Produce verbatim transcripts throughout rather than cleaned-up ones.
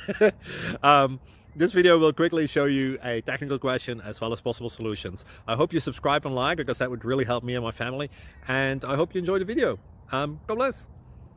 um, this video will quickly show you a technical question as well as possible solutions. I hope you subscribe and like, because that would really help me and my family. And I hope you enjoy the video. Um, God bless.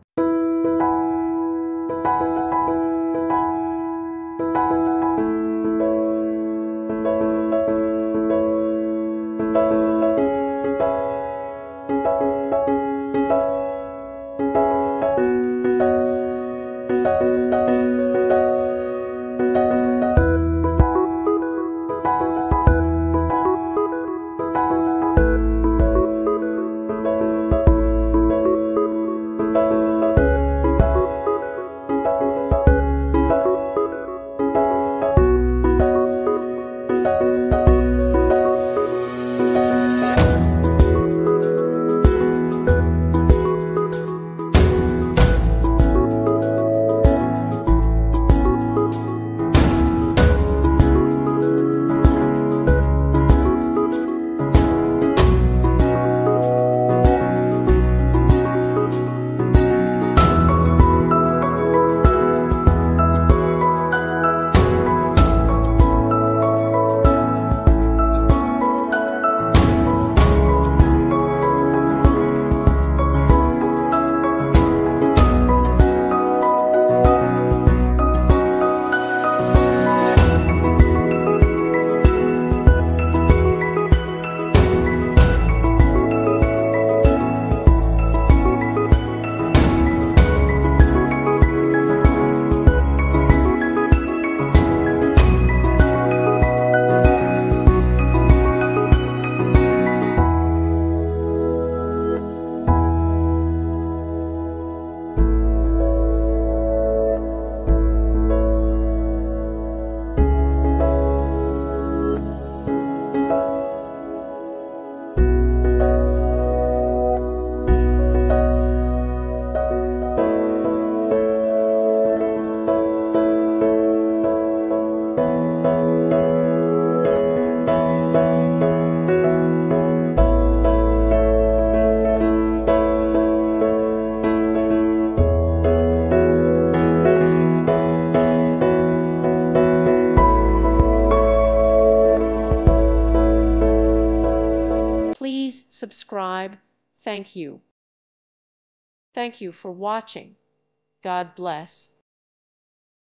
Please subscribe. Thank you. Thank you for watching. God bless.